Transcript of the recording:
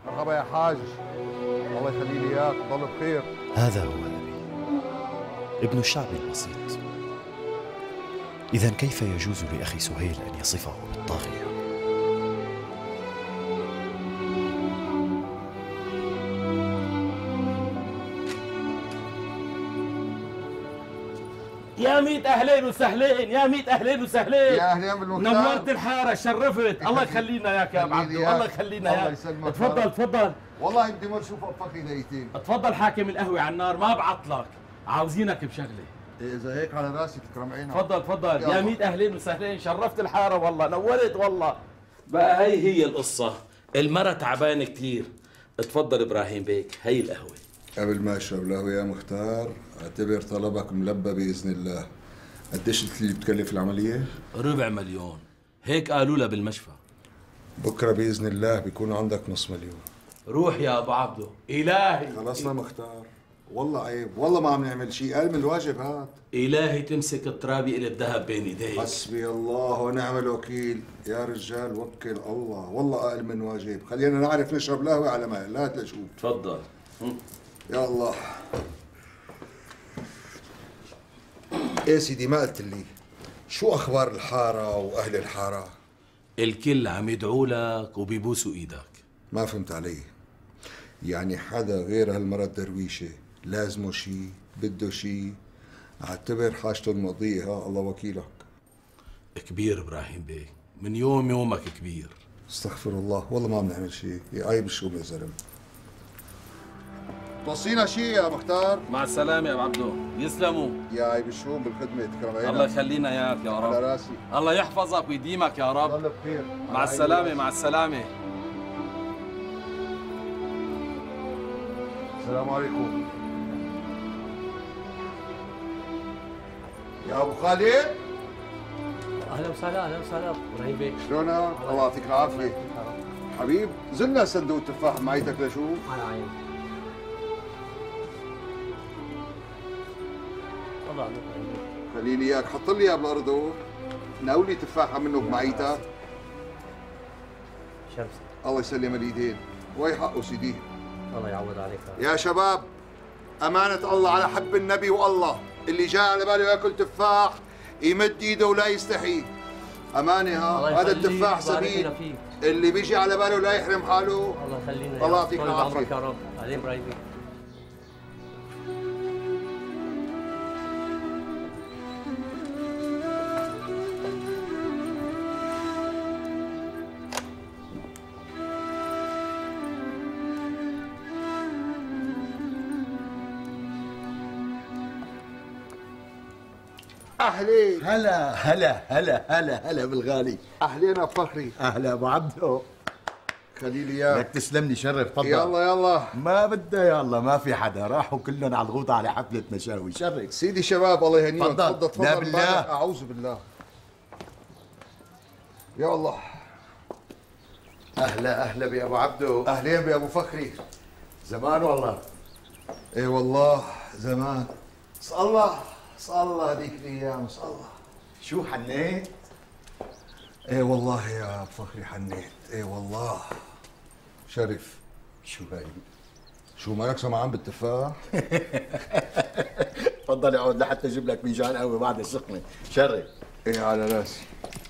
مرحبا يا حاج، الله يخلي لي اياك وضل بخير. هذا هو أبي، ابن الشعب البسيط. إذا كيف يجوز لأخي سهيل أن يصفه بالطاغية؟ يا ميت اهلين وسهلين، يا ميت اهلين وسهلين. يا اهلين بالمختار، نورت الحاره، شرفت. الله يخلينا اياك يا ابو عبدو، الله يخلينا الله اياك. يسلمك. تفضل تفضل. والله بدي ما اشوف فخري دقيقتين. تفضل حاكم القهوه على النار، ما بعطلك، عاوزينك بشغله. اذا هيك على راسي تكرم عينك. تفضل تفضل يا ميت اهلين وسهلين، شرفت الحاره والله، نورت والله. بقى هي القصه، المرة تعبانه كثير. تفضل ابراهيم بيك، هي القهوه. قبل ما اشرب القهوه يا مختار اعتبر طلبك ملبى باذن الله. قديش قلت لي بتكلف العمليه؟ 250,000 هيك قالوا لها بالمشفى. بكره باذن الله بيكون عندك نص مليون. روح يا ابو عبدو، الهي. خلصنا مختار، والله عيب، والله ما عم نعمل شيء، قال من الواجب هات. الهي تمسك الترابي قلب ذهب بين ايديك. حسبي الله ونعم الوكيل. يا رجال وكل الله، والله اقل من واجب. خلينا نعرف نشرب القهوه على مهل، لا تشوف. تفضل. يا الله. ايه سيدي، ما قلت لي شو اخبار الحاره واهل الحاره؟ الكل عم يدعوا لك وبيبوسوا ايدك. ما فهمت علي. يعني حدا غير هالمرة الدرويشة لازمه شي، بده شي، اعتبر حاجته الماضية. ها الله وكيلك. كبير ابراهيم بيه، من يوم يومك كبير. استغفر الله، والله ما عم نعمل شي. يا عيب الشوم يا زلمة. توصينا شيء يا مختار؟ مع السلامة يا ابو عبدو، يسلموا. يا عيب الشوم بالخدمة تكرم عينك. الله يخلينا اياك يا رب. على راسي. الله يحفظك ويديمك يا رب. ضل بخير. مع السلامة مع السلامة. السلام عليكم. يا ابو خالد، اهلا وسهلا، اهلا وسهلا ابراهيم بيه. شلونك؟ الله يعطيك العافية. حبيب زلنا صندوق تفاح معيتك لشوف. على عيني. والله ابراهيم بيه. خلي لي اياك، حط لي اياه بالارض. ناولي تفاحة منه بمعيتك. شمسي. الله يسلم الايدين. وي حقه سيدي. الله يعوض عليك. يا شباب، أمانة الله على حب النبي والله، اللي جاء على باله ياكل تفاح يمد ايده ولا يستحي. أمانة ها، هذا التفاح سبيل. اللي بيجي على باله لا يحرم حاله. الله يخلينا. الله يعطيك العافية يا رب. عليه ابراهيم بيه. أهلين. هلا هلا هلا هلا هلا بالغالي. أهلين أبو فخري. اهلا ابو عبدو. خلي لي إياه. لك تسلم لي، شرف. تفضل. يلا يلا. ما بدها يلا، ما في حدا، راحوا كلهم على الغوطة على حفلة مشاوي. شرف سيدي شباب، الله يهنيهم. تفضل. تفضل. لا بالله. أعوذ بالله. يا الله. اهلا اهلا بابو عبدو. أهلين بأبو فخري. زمان والله. اي والله زمان. صلى هذيك الايام صلى. شو حنيت؟ اي والله يا ابو فخري حنيت. اي والله. شرف. شو هاي؟ شو مالك سمعان بالتفاح؟ تفضل اقعد لحتى اجيب لك فنجان قهوه بعد السخنه. شرف. ايه على راسي.